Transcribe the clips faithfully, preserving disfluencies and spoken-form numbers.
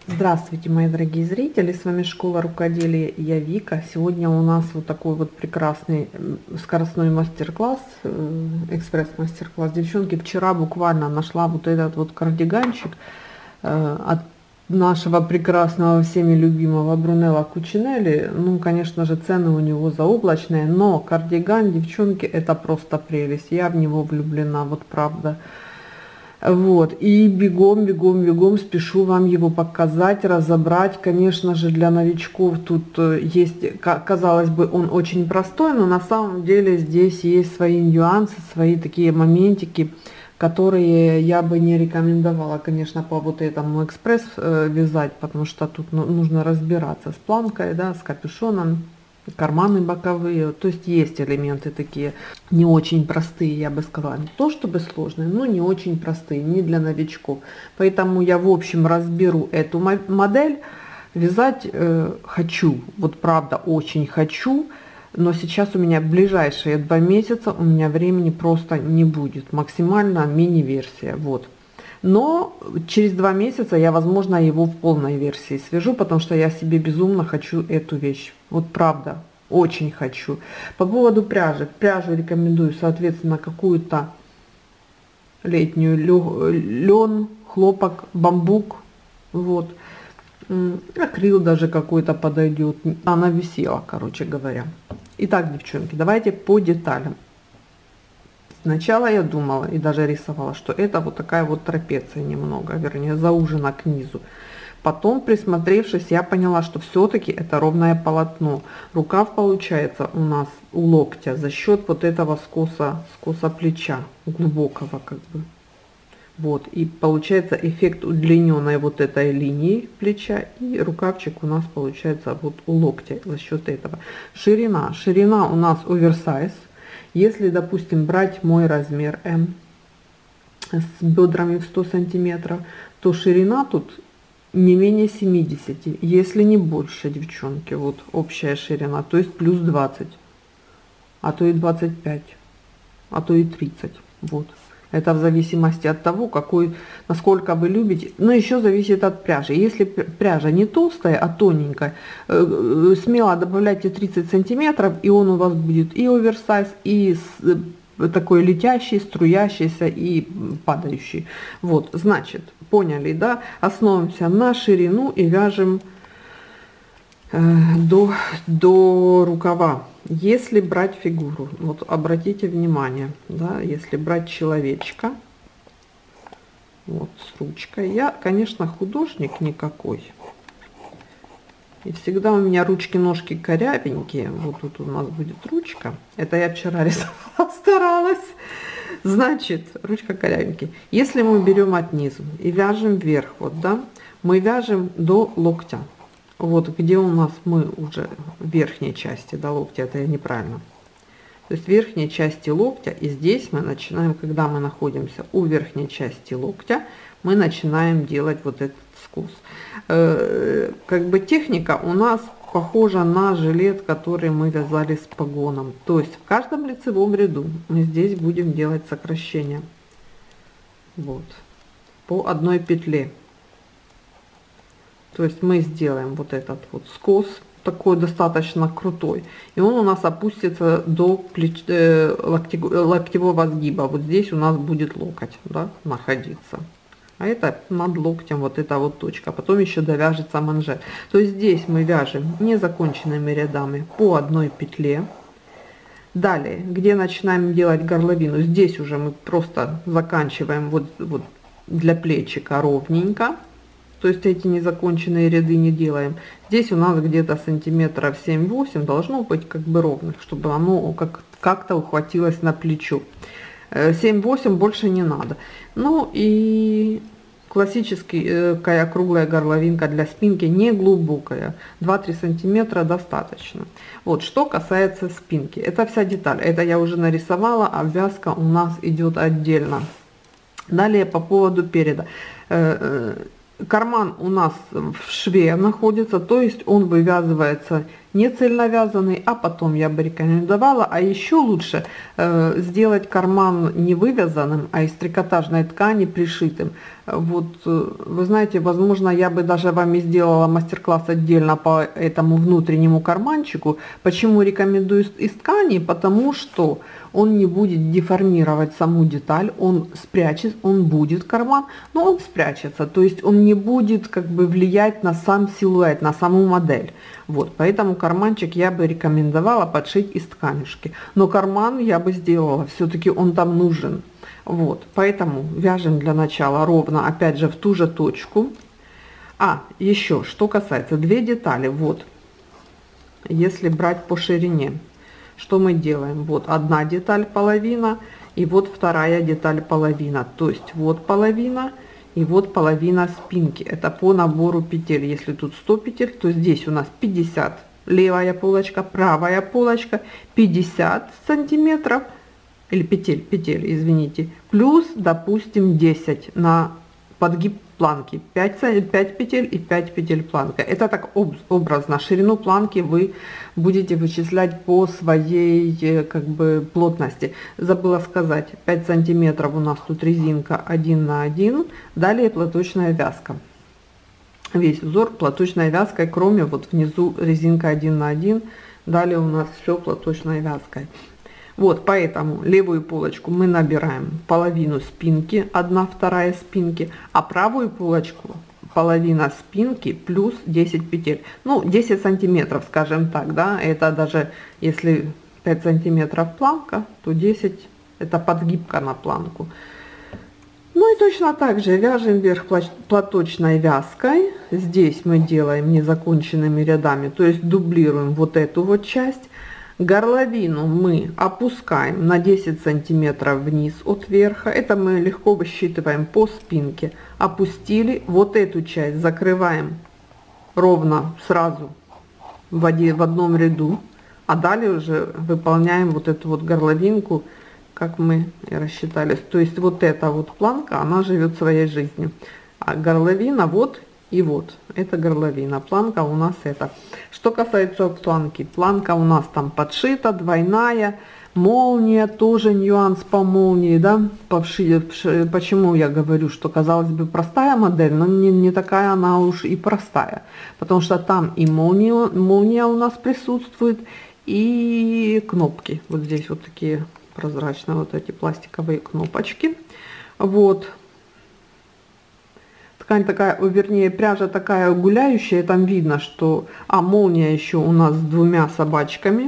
Здравствуйте, мои дорогие зрители, с вами Школа Рукоделия и я Вика. Сегодня у нас вот такой вот прекрасный м, скоростной мастер-класс, э, экспресс-мастер-класс. Девчонки, вчера буквально нашла вот этот вот кардиганчик э, от нашего прекрасного всеми любимого Брунелла Кучинелли. Ну, конечно же, цены у него заоблачные, но кардиган, девчонки, это просто прелесть. Я в него влюблена, вот правда. Вот, и бегом, бегом, бегом спешу вам его показать, разобрать. Конечно же, для новичков тут э, есть, казалось бы, он очень простой, но на самом деле здесь есть свои нюансы, свои такие моментики, которые я бы не рекомендовала, конечно, по вот этому экспресс э, вязать, потому что тут ну, нужно разбираться с планкой, да, с капюшоном. Карманы боковые, то есть есть элементы такие не очень простые, я бы сказала, не то чтобы сложные, но не очень простые, не для новичков. Поэтому я в общем разберу эту модель, вязать э, хочу, вот правда очень хочу, но сейчас у меня ближайшие два месяца у меня времени просто не будет, максимально мини-версия, вот. Но через два месяца я, возможно, его в полной версии свяжу, потому что я себе безумно хочу эту вещь. Вот правда, очень хочу. По поводу пряжи. Пряжу рекомендую, соответственно, какую-то летнюю лен, хлопок, бамбук. Вот. Акрил даже какой-то подойдет. Она висела, короче говоря. Итак, девчонки, давайте по деталям. Сначала я думала и даже рисовала, что это вот такая вот трапеция немного, вернее, заужена к низу. Потом, присмотревшись, я поняла, что все-таки это ровное полотно. Рукав получается у нас у локтя за счет вот этого скоса, скоса плеча, глубокого как бы. Вот, и получается эффект удлиненной вот этой линии плеча, и рукавчик у нас получается вот у локтя за счет этого. Ширина, ширина у нас оверсайз. Если, допустим, брать мой размер М с бедрами в сто сантиметров, то ширина тут не менее семидесяти, если не больше, девчонки. Вот общая ширина, то есть плюс двадцать, а то и двадцать пять, а то и тридцать. Вот. Это в зависимости от того, какой, насколько вы любите. Но еще зависит от пряжи. Если пряжа не толстая, а тоненькая, э, смело добавляйте тридцать сантиметров, и он у вас будет и оверсайз, и с, такой летящий, струящийся и падающий. Вот, значит, поняли, да? Основываемся на ширину и вяжем э, до, до рукава. Если брать фигуру, вот обратите внимание, да, если брать человечка, вот с ручкой, я, конечно, художник никакой, и всегда у меня ручки-ножки корявенькие, вот тут у нас будет ручка, это я вчера рисовала, старалась, значит, ручка корявенькая. Если мы берем от низу и вяжем вверх, вот, да, мы вяжем до локтя. Вот где у нас мы уже в верхней части до локтя, это я неправильно. То есть в верхней части локтя, и здесь мы начинаем, когда мы находимся у верхней части локтя, мы начинаем делать вот этот скос. Э, как бы техника у нас похожа на жилет, который мы вязали с погоном. То есть в каждом лицевом ряду мы здесь будем делать сокращение. Вот. По одной петле. То есть мы сделаем вот этот вот скос, такой достаточно крутой, и он у нас опустится до плеч, э, локти, локтевого сгиба. Вот здесь у нас будет локоть, да, находиться. А это над локтем вот эта вот точка. Потом еще довяжется манжет. То есть здесь мы вяжем незаконченными рядами по одной петле. Далее, где начинаем делать горловину, здесь уже мы просто заканчиваем вот, вот для плечика ровненько. То есть эти незаконченные ряды не делаем. Здесь у нас где-то сантиметров семь-восемь должно быть как бы ровных, чтобы оно как- как-то ухватилось на плечо. семь-восемь больше не надо. Ну и классическая круглая горловинка для спинки, не глубокая. два-три сантиметра достаточно. Вот что касается спинки. Это вся деталь. Это я уже нарисовала, а обвязка у нас идет отдельно. Далее по поводу переда. Карман у нас в шве находится, то есть он вывязывается не цельновязанный, а потом я бы рекомендовала, а еще лучше э, сделать карман не вывязанным, а из трикотажной ткани пришитым. Вот, э, вы знаете, возможно, я бы даже вам и сделала мастер-класс отдельно по этому внутреннему карманчику. Почему рекомендую из ткани? Потому что он не будет деформировать саму деталь, он спрячет, он будет карман, но он спрячется, то есть он не будет как бы влиять на сам силуэт, на саму модель. Вот, поэтому карманчик я бы рекомендовала подшить из тканюшки, но карман я бы сделала, все-таки он там нужен. Вот, поэтому вяжем для начала ровно, опять же, в ту же точку. А, еще, что касается две детали, вот, если брать по ширине, что мы делаем? Вот одна деталь половина, и вот вторая деталь половина. То есть вот половина, и вот половина спинки. Это по набору петель. Если тут сто петель, то здесь у нас пятьдесят. Левая полочка, правая полочка, пятьдесят сантиметров, или петель, петель, извините, плюс, допустим, десять на подгиб планки, пять, пять петель и пять петель планка. Это так образно. Ширину планки вы будете вычислять по своей как бы плотности. Забыла сказать, пять сантиметров у нас тут резинка один на один, далее платочная вязка. Весь узор платочной вязкой, кроме вот внизу резинка один на один, далее у нас все платочной вязкой. Вот, поэтому левую полочку мы набираем половину спинки, одна вторая спинки, а правую полочку половина спинки плюс десять петель. Ну, десять сантиметров, скажем так, да, это даже если пять сантиметров планка, то десять это подгибка на планку. Ну и точно так же вяжем вверх платочной вязкой. Здесь мы делаем незаконченными рядами, то есть дублируем вот эту вот часть. Горловину мы опускаем на десять сантиметров вниз от верха. Это мы легко высчитываем по спинке. Опустили. Вот эту часть закрываем ровно сразу в, один, в одном ряду. А далее уже выполняем вот эту вот горловинку, как мы и рассчитали. То есть вот эта вот планка, она живет своей жизнью. А горловина вот и вот. Это горловина. Планка у нас это. Что касается планки, планка у нас там подшита, двойная, молния, тоже нюанс по молнии, да, по вши, вши, почему я говорю, что казалось бы простая модель, но не, не такая она уж и простая, потому что там и молния, молния у нас присутствует, и кнопки, вот здесь вот такие прозрачные вот эти пластиковые кнопочки, вот. Ткань такая, вернее, пряжа такая гуляющая, там видно, что... А, молния еще у нас с двумя собачками,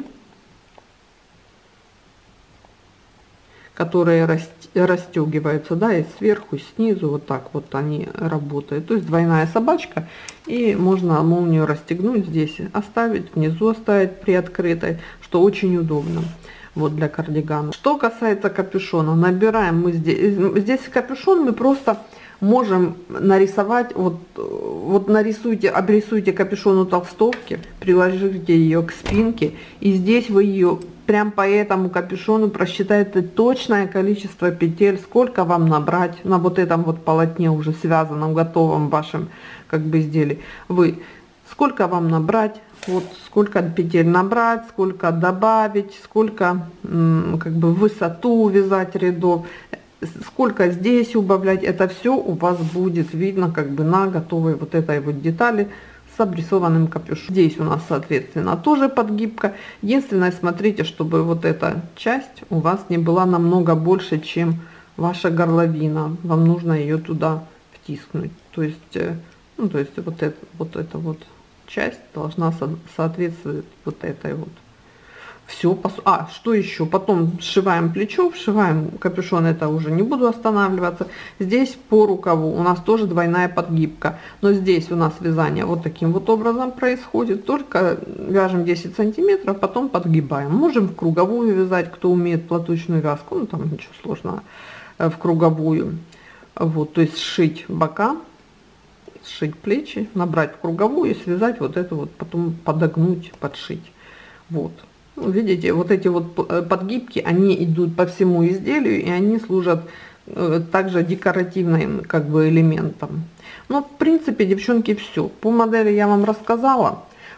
которые расстегиваются, да, и сверху, и снизу, вот так вот они работают. То есть двойная собачка, и можно молнию расстегнуть здесь, оставить, внизу оставить приоткрытой, что очень удобно. Вот для кардигана. Что касается капюшона, набираем мы здесь... Здесь капюшон мы просто... можем нарисовать, вот, вот нарисуйте, обрисуйте капюшон у толстовки, приложите ее к спинке, и здесь вы ее прям по этому капюшону просчитаете точное количество петель, сколько вам набрать на вот этом вот полотне уже связанном, готовом вашем как бы изделии. Вы сколько вам набрать, вот сколько петель набрать, сколько добавить, сколько как бы высоту вязать рядов, сколько здесь убавлять, это все у вас будет видно как бы на готовой вот этой вот детали с обрисованным капюшоном. Здесь у нас соответственно тоже подгибка. Единственное, смотрите, чтобы вот эта часть у вас не была намного больше, чем ваша горловина. Вам нужно ее туда втиснуть. То есть, ну, то есть вот это вот эта вот часть должна со соответствовать вот этой вот. Все, а что еще? Потом сшиваем плечо, вшиваем капюшон, это уже не буду останавливаться. Здесь по рукаву у нас тоже двойная подгибка, но здесь у нас вязание вот таким вот образом происходит. Только вяжем десять сантиметров, потом подгибаем. Можем в круговую вязать, кто умеет платочную вязку, ну там ничего сложного, в круговую. Вот, то есть сшить бока, сшить плечи, набрать в круговую и связать вот это вот, потом подогнуть, подшить. Вот. Видите, вот эти вот подгибки, они идут по всему изделию, и они служат э, также декоративным как бы элементом. Но в принципе, девчонки, все. По модели я вам рассказала.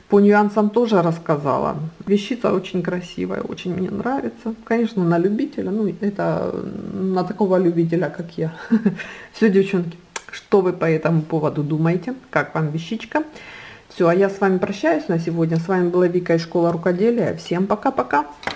По нюансам тоже рассказала. Вещица очень красивая, очень мне нравится. Конечно, на любителя, ну это на такого любителя, как я. Все, девчонки, что вы по этому поводу думаете? Как вам вещичка? Все, а я с вами прощаюсь на сегодня. С вами была Вика из Школы Рукоделия. Всем пока-пока.